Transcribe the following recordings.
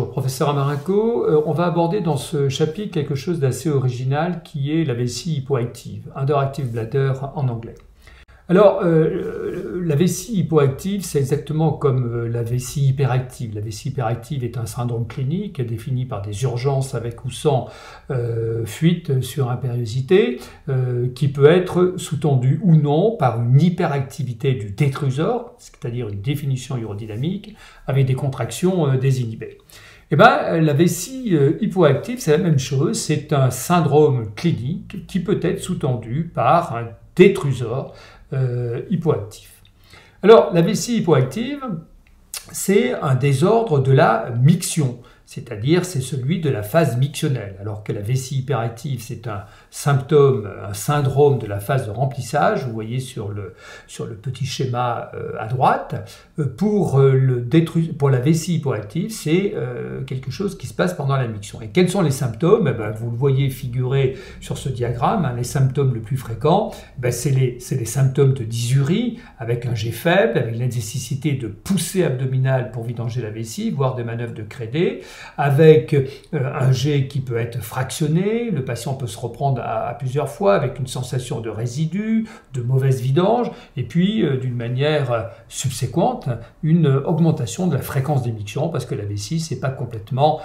Bonjour, professeur Amarinko. On va aborder dans ce chapitre quelque chose d'assez original qui est la vessie hypoactive, underactive bladder en anglais. Alors, la vessie hypoactive, c'est exactement comme la vessie hyperactive. La vessie hyperactive est un syndrome clinique défini par des urgences avec ou sans fuite sur impériosité, qui peut être sous-tendu ou non par une hyperactivité du détrusor, c'est-à-dire une définition urodynamique, avec des contractions désinhibées. Eh bien, la vessie hypoactive, c'est la même chose. C'est un syndrome clinique qui peut être sous-tendu par un détrusor hypoactif. Alors, la vessie hypoactive, c'est un désordre de la miction, c'est-à-dire c'est celui de la phase mictionnelle, alors que la vessie hyperactive, c'est un symptôme, un syndrome de la phase de remplissage, vous voyez sur le petit schéma à droite. Pour la vessie hypoactive, c'est quelque chose qui se passe pendant la miction. Et quels sont les symptômes? Vous le voyez figuré sur ce diagramme, les symptômes les plus fréquents, c'est les symptômes de dysurie, avec un jet faible, avec la nécessité de poussée abdominale pour vidanger la vessie, voire des manœuvres de Credé, avec un jet qui peut être fractionné, le patient peut se reprendre à plusieurs fois avec une sensation de résidus, de mauvaise vidange, et puis d'une manière subséquente, une augmentation de la fréquence d'émission parce que la vessie c'est pas complètement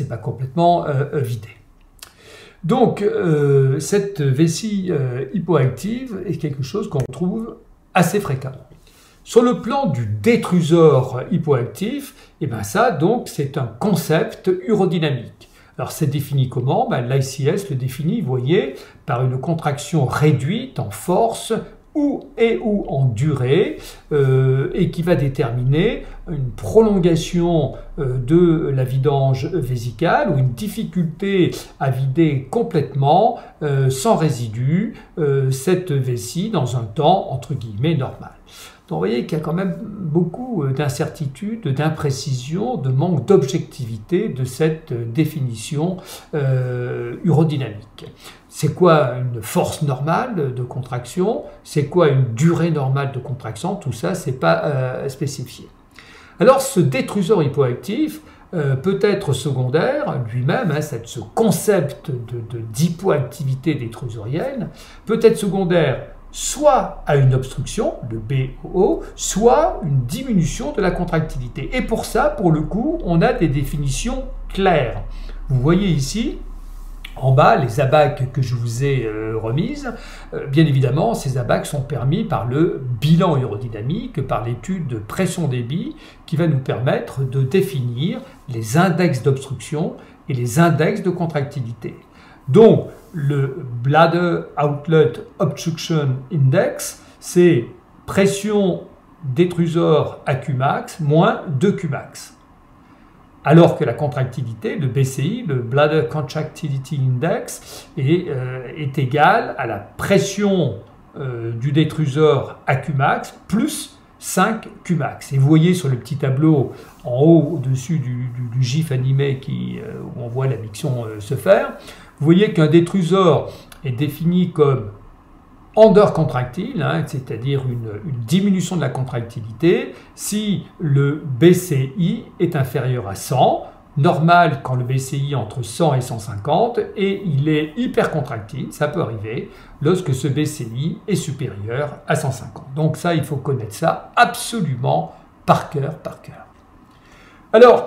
vidée. Donc cette vessie hypoactive est quelque chose qu'on trouve assez fréquemment. Sur le plan du détrusor hypoactif, c'est un concept urodynamique. Alors c'est défini comment? L'ICS le définit, vous voyez, par une contraction réduite en force ou en durée, et qui va déterminer une prolongation de la vidange vésicale ou une difficulté à vider complètement, sans résidus, cette vessie dans un temps entre guillemets normal. Donc vous voyez qu'il y a quand même beaucoup d'incertitudes, d'imprécisions, de manque d'objectivité de cette définition urodynamique. C'est quoi une force normale de contraction? C'est quoi une durée normale de contraction? Tout ça, c'est pas spécifié. Alors ce détrusor hypoactif peut être secondaire lui-même, ce concept d'hypoactivité détrusorienne peut être secondaire soit à une obstruction, le BOO, soit une diminution de la contractilité. Et pour ça, pour le coup, on a des définitions claires. Vous voyez ici, en bas, les ABAC que je vous ai remises. Bien évidemment, ces ABAC sont permis par le bilan urodynamique, par l'étude de pression-débit, qui va nous permettre de définir les index d'obstruction et les index de contractilité. Donc, le Bladder Outlet Obstruction Index, c'est pression détrusor à Qmax moins 2 Qmax. Alors que la contractilité, le BCI, le Bladder Contractility Index, est égal à la pression du détrusor à Qmax plus 5 Qmax. Et vous voyez sur le petit tableau en haut, au-dessus du GIF animé où on voit la miction se faire, vous voyez qu'un détrusor est défini comme undercontractile, c'est-à-dire une diminution de la contractilité, si le BCI est inférieur à 100, normal quand le BCI est entre 100 et 150, et il est hypercontractile, ça peut arriver, lorsque ce BCI est supérieur à 150. Donc ça, il faut connaître ça absolument par cœur. Alors,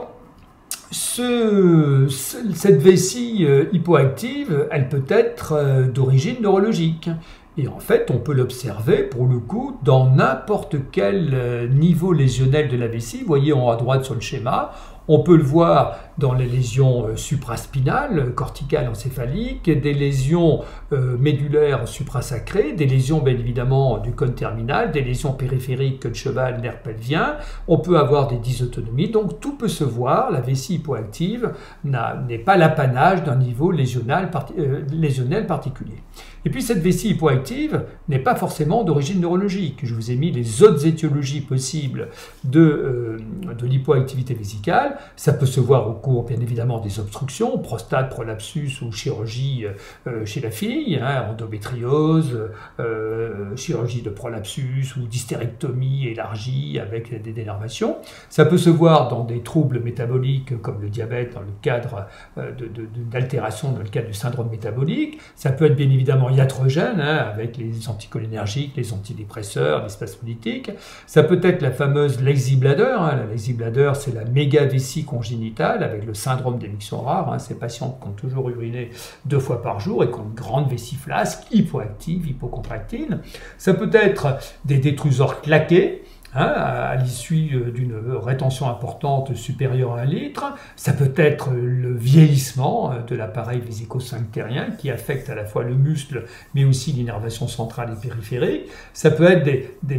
cette vessie hypoactive, elle peut être d'origine neurologique. Et en fait, on peut l'observer, pour le coup, dans n'importe quel niveau lésionnel de la vessie. Vous voyez en haut à droite sur le schéma, on peut le voir dans les lésions supraspinales, corticales, encéphaliques, des lésions médulaires suprasacrées, des lésions bien évidemment du cône terminal, des lésions périphériques, queue de cheval, nerf pelvien. On peut avoir des dysautonomies, donc tout peut se voir. La vessie hypoactive n'est pas l'apanage d'un niveau lésionnel particulier. Et puis cette vessie hypoactive n'est pas forcément d'origine neurologique. Je vous ai mis les autres étiologies possibles de l'hypoactivité vésicale. Ça peut se voir au cours bien évidemment des obstructions, prostate, prolapsus ou chirurgie chez la fille, hein, endométriose, chirurgie de prolapsus ou d'hystérectomie élargie avec des dénervations. Ça peut se voir dans des troubles métaboliques comme le diabète dans le cadre d'altération dans le cadre du syndrome métabolique. Ça peut être bien évidemment iatrogène, hein, avec les anticholinergiques, les antidépresseurs, les spasmodiques. Ça peut être la fameuse lazy bladder. Hein. La lazy bladder, c'est la méga-vessie congénitale avec le syndrome des mictions rares. Hein. Ces patients qui ont toujours uriné 2 fois par jour et qui ont une grande vessie flasque, hypoactive, hypocontractile. Ça peut être des détrusors claqués, hein, à l'issue d'une rétention importante supérieure à 1 litre. Ça peut être le vieillissement de l'appareil vésico-sphinctérien qui affecte à la fois le muscle mais aussi l'innervation centrale et périphérique. Ça peut être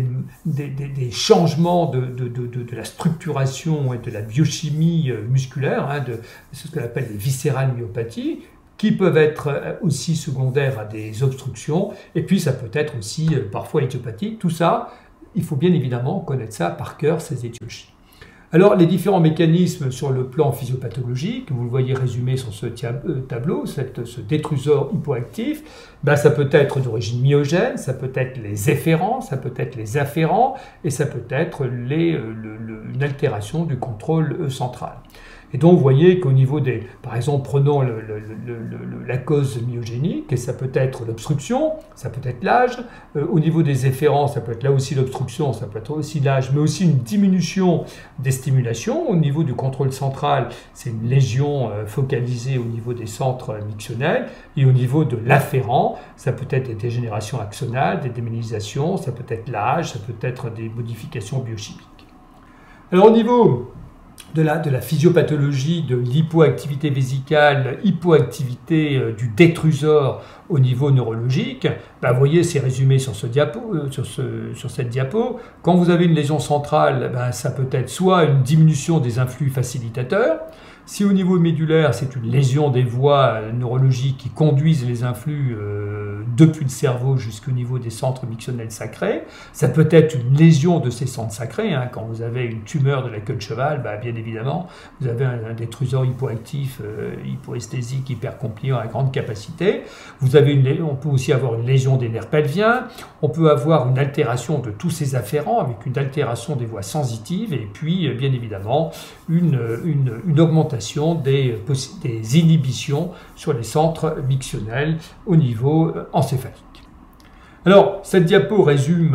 des changements de la structuration et de la biochimie musculaire, hein, de ce qu'on appelle les viscérales myopathies, qui peuvent être aussi secondaires à des obstructions, et puis ça peut être aussi parfois idiopathique. Tout ça, il faut bien évidemment connaître ça par cœur, ces étiologies. Alors, les différents mécanismes sur le plan physiopathologique, vous le voyez résumé sur ce tableau, ce détrusor hypoactif, ben, ça peut être d'origine myogène, ça peut être les efférents, ça peut être les afférents, et ça peut être une altération du contrôle central. Et donc, vous voyez qu'au niveau des... Par exemple, prenons la cause myogénique, et ça peut être l'obstruction, ça peut être l'âge. Au niveau des efférents, ça peut être là aussi l'obstruction, ça peut être aussi l'âge, mais aussi une diminution des stimulations. Au niveau du contrôle central, c'est une lésion focalisée au niveau des centres mictionnels. Et au niveau de l'afférent, ça peut être des dégénérations axonales, des démyélinisations, ça peut être l'âge, ça peut être des modifications biochimiques. Alors, au niveau de la physiopathologie de l'hypoactivité vésicale, hypoactivité du détrusor au niveau neurologique, ben vous voyez, c'est résumé sur, sur cette diapo. Quand vous avez une lésion centrale, ben ça peut être soit une diminution des influx facilitateurs. Si au niveau médulaire, c'est une lésion des voies neurologiques qui conduisent les influx depuis le cerveau jusqu'au niveau des centres mictionnels sacrés, ça peut être une lésion de ces centres sacrés. Hein. Quand vous avez une tumeur de la queue de cheval, ben bien évidemment, vous avez un détrusor hypoactif, hypoesthésique, hypercompliant à grande capacité. On peut aussi avoir une lésion des nerfs pelviens. On peut avoir une altération de tous ces afférents avec une altération des voies sensitives et puis, bien évidemment, une augmentation des inhibitions sur les centres mictionnels au niveau encéphalique. Alors, cette diapo résume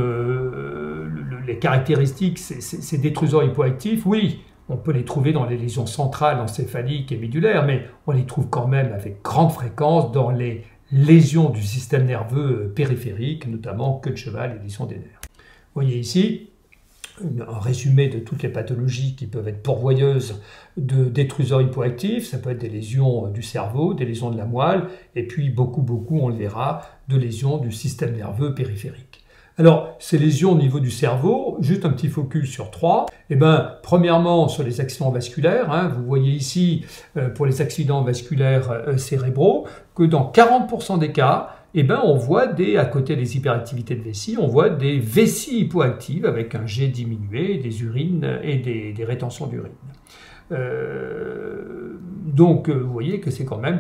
les caractéristiques, ces détrusors hypoactifs. Oui, on peut les trouver dans les lésions centrales, encéphaliques et médulaires, mais on les trouve quand même avec grande fréquence dans les lésions du système nerveux périphérique, notamment queue de cheval et lésions des nerfs. Vous voyez ici un résumé de toutes les pathologies qui peuvent être pourvoyeuses de détrusors hypoactifs. Ça peut être des lésions du cerveau, des lésions de la moelle, et puis beaucoup, on le verra, de lésions du système nerveux périphérique. Alors, ces lésions au niveau du cerveau, juste un petit focus sur 3. Eh bien, premièrement, sur les accidents vasculaires. Hein, vous voyez ici, pour les accidents vasculaires cérébraux, que dans 40% des cas, eh ben, on voit à côté des hyperactivités de vessie, on voit des vessies hypoactives avec un G diminué, des urines et des rétentions d'urine. Donc, vous voyez que c'est quand même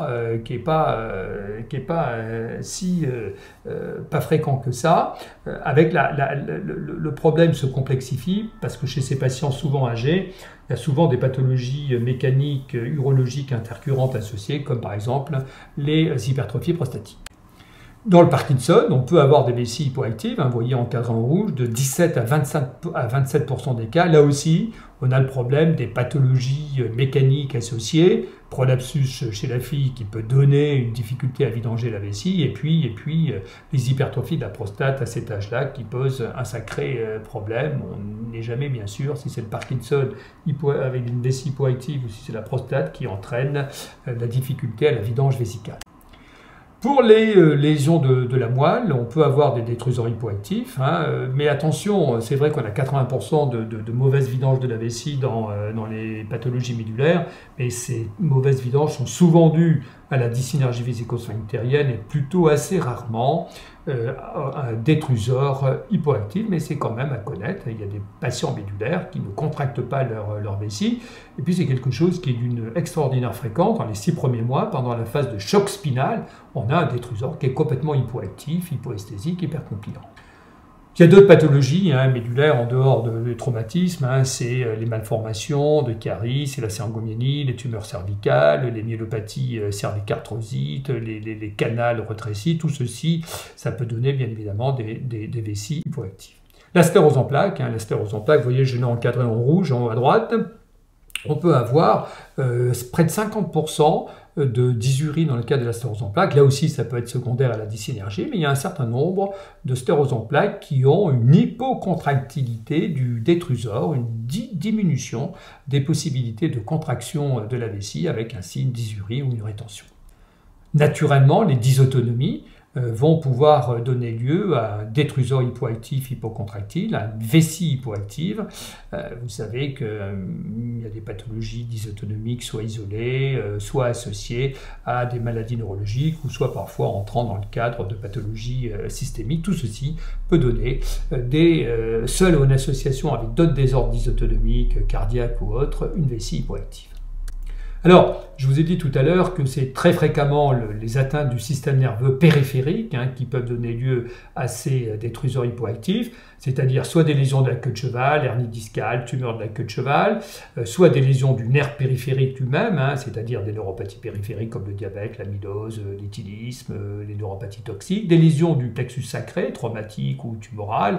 pas fréquent que ça. Avec le problème se complexifie parce que chez ces patients souvent âgés, il y a souvent des pathologies mécaniques, urologiques intercurrentes associées, comme par exemple les hypertrophies prostatiques. Dans le Parkinson, on peut avoir des vessies hypoactives, hein, vous voyez encadré en rouge, de 17 à 27% des cas. Là aussi, on a le problème des pathologies mécaniques associées, prolapsus chez la fille qui peut donner une difficulté à vidanger la vessie, et puis les hypertrophies de la prostate à cet âge-là qui posent un sacré problème. On n'est jamais bien sûr si c'est le Parkinson avec une vessie hypoactive ou si c'est la prostate qui entraîne la difficulté à la vidange vésicale. Pour les lésions de la moelle, on peut avoir des détrusors hypoactifs, hein, mais attention, c'est vrai qu'on a 80% de mauvaises vidanges de la vessie dans les pathologies médulaires, mais ces mauvaises vidanges sont souvent dues à la dysynergie vésico-sphinctérienne est plutôt assez rarement un détrusor hypoactif, mais c'est quand même à connaître. Il y a des patients médulaires qui ne contractent pas leur vessie, et puis c'est quelque chose qui est d'une extraordinaire fréquence. Dans les 6 premiers mois, pendant la phase de choc spinal, on a un détrusor qui est complètement hypoactif, hypoesthésique, hypercompliant. Il y a d'autres pathologies médulaires en dehors du traumatisme, c'est les malformations de caries, c'est la syngomyénie, les tumeurs cervicales, les myélopathies cervicarthrosites, les canals rétrécis, tout ceci, ça peut donner bien évidemment des vessies hypoactives. La sclérose en plaques, vous voyez, je l'ai encadré en rouge en haut à droite, on peut avoir près de 50% de dysurie dans le cas de la sclérose en plaques. Là aussi, ça peut être secondaire à la dysynergie, mais il y a un certain nombre de sclérose en plaques qui ont une hypocontractilité du détrusor, une diminution des possibilités de contraction de la vessie avec un signe dysurie ou une rétention. Naturellement, les dysautonomies vont pouvoir donner lieu à un détrusor hypoactif hypocontractile, à une vessie hypoactive. Vous savez qu'il y a des pathologies dysautonomiques soit isolées, soit associées à des maladies neurologiques, ou soit parfois entrant dans le cadre de pathologies systémiques. Tout ceci peut donner seul ou en association avec d'autres désordres dysautonomiques, cardiaques ou autres, une vessie hypoactive. Alors, je vous ai dit tout à l'heure que c'est très fréquemment les atteintes du système nerveux périphérique qui peuvent donner lieu à ces détrusors hypoactifs, c'est-à-dire soit des lésions de la queue de cheval, hernie discale, tumeur de la queue de cheval, soit des lésions du nerf périphérique lui-même, c'est-à-dire des neuropathies périphériques comme le diabète, l'amylose, l'éthylisme, les neuropathies toxiques, des lésions du plexus sacré, traumatiques ou tumorales,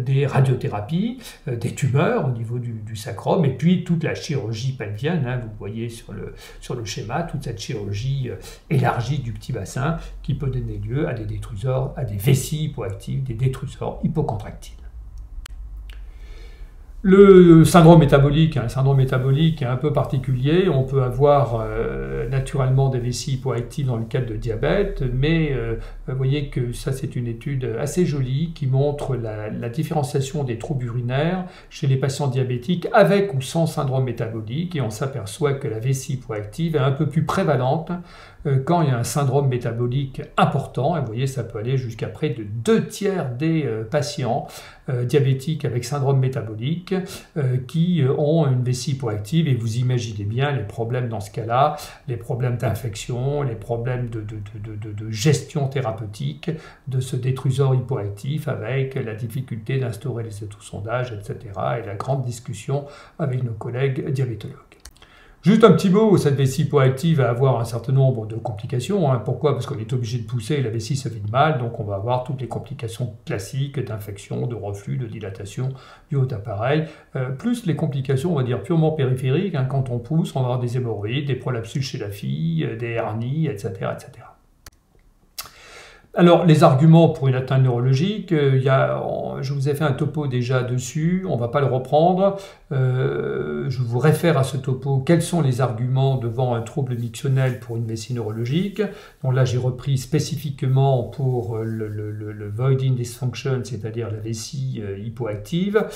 des radiothérapies, des tumeurs au niveau du sacrum, et puis toute la chirurgie pelvienne, vous voyez sur le schéma, toute cette chirurgie élargie du petit bassin qui peut donner lieu à des détrusors, à des vessies hypoactives, des détrusors hypocontractiles. Le syndrome métabolique est un peu particulier. On peut avoir naturellement des vessies hypoactives dans le cadre de diabète, mais vous voyez que ça c'est une étude assez jolie qui montre la différenciation des troubles urinaires chez les patients diabétiques avec ou sans syndrome métabolique, et on s'aperçoit que la vessie hypoactive est un peu plus prévalente quand il y a un syndrome métabolique important, et vous voyez ça peut aller jusqu'à près de 2/3 des patients diabétiques avec syndrome métabolique qui ont une vessie hypoactive, et vous imaginez bien les problèmes dans ce cas-là, les problèmes d'infection, les problèmes de gestion thérapeutique de ce détrusor hypoactif avec la difficulté d'instaurer les autosondages, etc. et la grande discussion avec nos collègues diabétologues. Juste un petit mot, cette vessie hypoactive va avoir un certain nombre de complications. Pourquoi? Parce qu'on est obligé de pousser et la vessie se vide mal, donc on va avoir toutes les complications classiques d'infection, de reflux, de dilatation du haut appareil, plus les complications, on va dire, purement périphériques. Quand on pousse, on va avoir des hémorroïdes, des prolapsus chez la fille, des hernies, etc., etc. Alors, les arguments pour une atteinte neurologique, je vous ai fait un topo déjà dessus, on ne va pas le reprendre. Je vous réfère à ce topo, quels sont les arguments devant un trouble mictionnel pour une vessie neurologique. Donc là, j'ai repris spécifiquement pour le voiding dysfunction, c'est-à-dire la vessie hypoactive.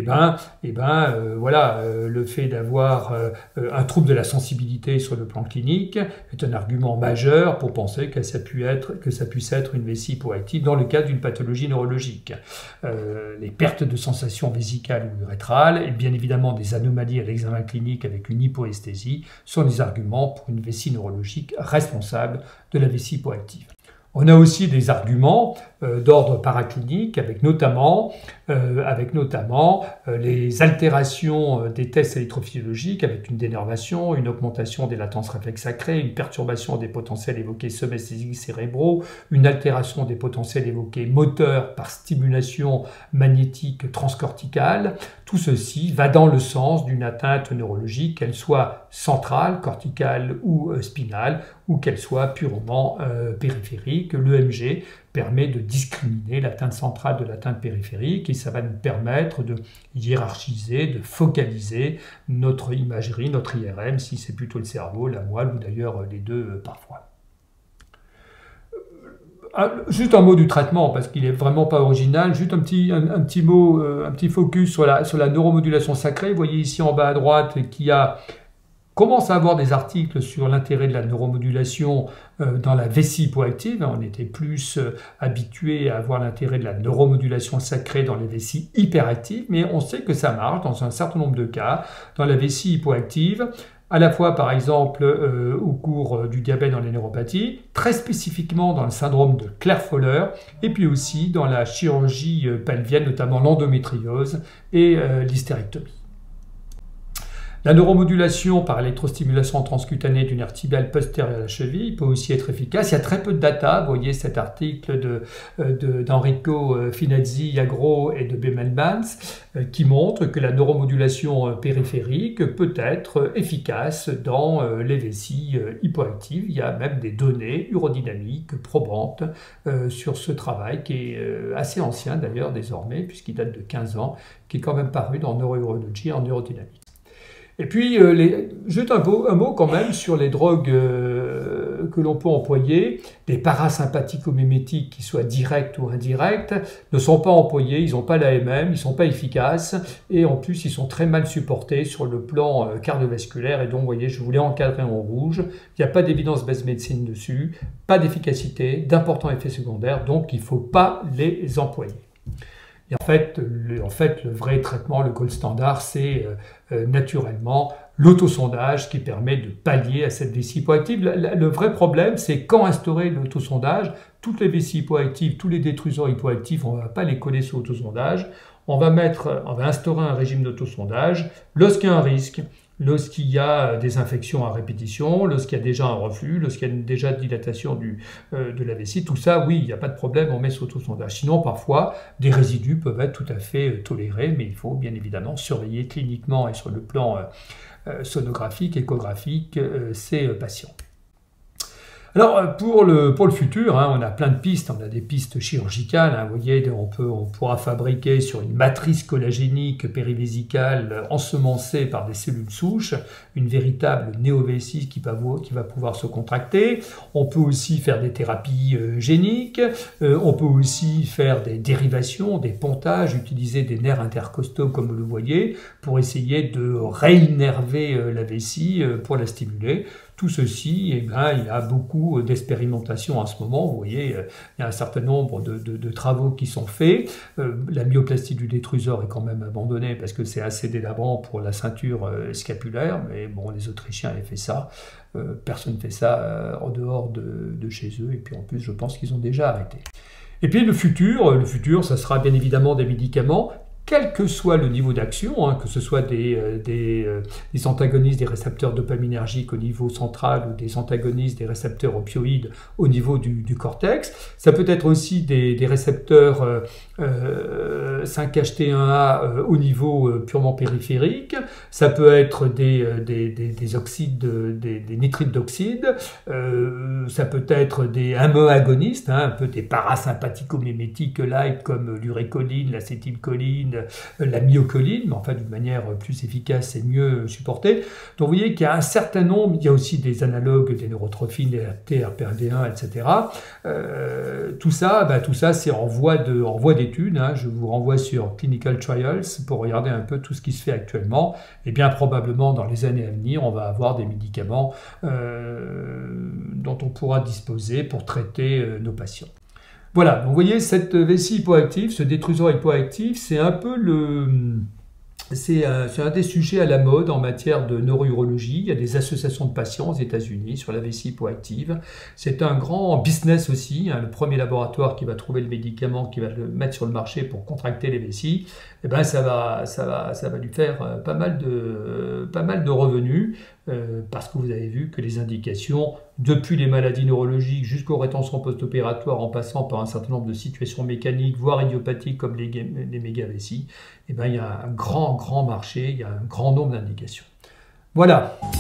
Voilà, le fait d'avoir un trouble de la sensibilité sur le plan clinique est un argument majeur pour penser que ça puisse être une vessie hypoactive dans le cadre d'une pathologie neurologique. Les pertes de sensations vésicales ou urétrales et bien évidemment des anomalies à l'examen clinique avec une hypoesthésie sont des arguments pour une vessie neurologique responsable de la vessie hypoactive. On a aussi des arguments d'ordre paraclinique avec notamment les altérations des tests électrophysiologiques avec une dénervation, une augmentation des latences réflexes sacrées, une perturbation des potentiels évoqués somesthésiques cérébraux, une altération des potentiels évoqués moteurs par stimulation magnétique transcorticale. Tout ceci va dans le sens d'une atteinte neurologique, qu'elle soit centrale, corticale ou spinale, ou qu'elle soit purement périphérique. L'EMG permet de discriminer l'atteinte centrale de l'atteinte périphérique, et ça va nous permettre de hiérarchiser, de focaliser notre imagerie, notre IRM, si c'est plutôt le cerveau, la moelle, ou d'ailleurs les deux parfois. Juste un mot du traitement, parce qu'il n'est vraiment pas original, juste un petit mot, un petit focus sur la neuromodulation sacrée. Vous voyez ici en bas à droite qu'il y a commence à avoir des articles sur l'intérêt de la neuromodulation dans la vessie hypoactive. On était plus habitué à avoir l'intérêt de la neuromodulation sacrée dans les vessies hyperactives, mais on sait que ça marche dans un certain nombre de cas dans la vessie hypoactive, à la fois par exemple au cours du diabète dans les neuropathies, très spécifiquement dans le syndrome de Claire-Fowler, et puis aussi dans la chirurgie pelvienne, notamment l'endométriose et l'hystérectomie. La neuromodulation par électrostimulation transcutanée du nerf tibial postérieur à la cheville peut aussi être efficace. Il y a très peu de data. Vous voyez cet article d'Enrico Finazzi, Yagro et de Bemelmans qui montre que la neuromodulation périphérique peut être efficace dans les vessies hypoactives. Il y a même des données urodynamiques probantes sur ce travail qui est assez ancien d'ailleurs désormais puisqu'il date de 15 ans, qui est quand même paru dans Neurourology en neurodynamique. Et puis, juste un mot quand même sur les drogues que l'on peut employer. Les parasympathico-mimétiques, qui soient directs ou indirects, ne sont pas employés, ils n'ont pas l'AMM, ils ne sont pas efficaces, et en plus, ils sont très mal supportés sur le plan cardiovasculaire. Et donc, vous voyez, je voulais encadrer en rouge. Il n'y a pas d'évidence base médecine dessus, pas d'efficacité, d'importants effets secondaires, donc il ne faut pas les employer. Et en fait, le vrai traitement, le gold standard, c'est naturellement l'autosondage qui permet de pallier à cette vessie hypoactive. Le vrai problème, c'est quand instaurer l'autosondage. Toutes les vessies hypoactives, tous les détruiseurs hypoactifs, on ne va pas les coller sur l'autosondage. On va instaurer un régime d'autosondage lorsqu'il y a un risque, lorsqu'il y a des infections à répétition, lorsqu'il y a déjà un reflux, lorsqu'il y a déjà dilatation de la vessie. Tout ça, oui, il n'y a pas de problème, on met sur autosondage. Sinon, parfois, des résidus peuvent être tout à fait tolérés, mais il faut bien évidemment surveiller cliniquement et sur le plan sonographique, échographique, ces patients. Alors, pour le futur, on a plein de pistes, on a des pistes chirurgicales, vous voyez, on pourra fabriquer sur une matrice collagénique périvésicale ensemencée par des cellules souches, une véritable néovessie qui va pouvoir se contracter. On peut aussi faire des thérapies géniques, on peut aussi faire des dérivations, des pontages, utiliser des nerfs intercostaux comme vous le voyez, pour essayer de réinnerver la vessie pour la stimuler. Tout ceci, il y a beaucoup d'expérimentations en ce moment. Vous voyez, il y a un certain nombre de travaux qui sont faits. La myoplastie du détruiseur est quand même abandonnée parce que c'est assez délabrant pour la ceinture scapulaire. Mais bon, les Autrichiens avaient fait ça. Personne ne fait ça en dehors de chez eux. Et puis en plus, je pense qu'ils ont déjà arrêté. Et puis le futur, ça sera bien évidemment des médicaments. Quel que soit le niveau d'action, que ce soit des antagonistes des récepteurs dopaminergiques au niveau central ou des antagonistes des récepteurs opioïdes au niveau du cortex. Ça peut être aussi des récepteurs 5-HT1A au niveau purement périphérique. Ça peut être des oxydes, des nitrites d'oxyde. Ça peut être des agonistes, un peu des parasympathico-mimétiques light comme l'urécoline, l'acétylcholine, la myocholine, mais enfin d'une manière plus efficace et mieux supportée. Donc vous voyez qu'il y a un certain nombre, il y a aussi des analogues des neurotrophines, des TRPRD1, etc. Tout ça c'est en voie d'étude. Je vous renvoie sur Clinical Trials pour regarder un peu tout ce qui se fait actuellement. Et bien probablement dans les années à venir, on va avoir des médicaments dont on pourra disposer pour traiter nos patients. Voilà, donc vous voyez, cette vessie hypoactive, ce détruiseur hypoactif, c'est un peu c'est un des sujets à la mode en matière de neurourologie. Il y a des associations de patients aux États-Unis sur la vessie hypoactive. C'est un grand business aussi. Le premier laboratoire qui va trouver le médicament, qui va le mettre sur le marché pour contracter les vessies, ça va lui faire pas mal de revenus parce que vous avez vu que les indications, depuis les maladies neurologiques jusqu'aux rétentions post-opératoires, en passant par un certain nombre de situations mécaniques, voire idiopathiques comme les mégavessies, il y a un grand marché, il y a un grand nombre d'indications. Voilà.